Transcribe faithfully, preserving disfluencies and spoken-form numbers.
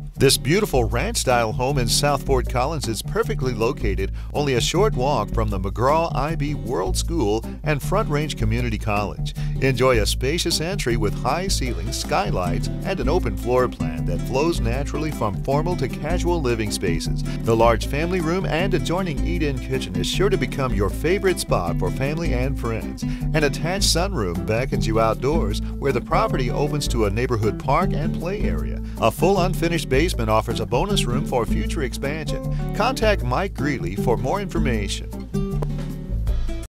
This beautiful ranch-style home in South Fort Collins is perfectly located, only a short walk from the McGraw-I B World School and Front Range Community College. Enjoy a spacious entry with high ceilings, skylights, and an open floor plan that flows naturally from formal to casual living spaces. The large family room and adjoining eat-in kitchen is sure to become your favorite spot for family and friends. An attached sunroom beckons you outdoors, where the property opens to a neighborhood park and play area. A full unfinished basement offers a bonus room for future expansion. Contact Mike Greeley for more information.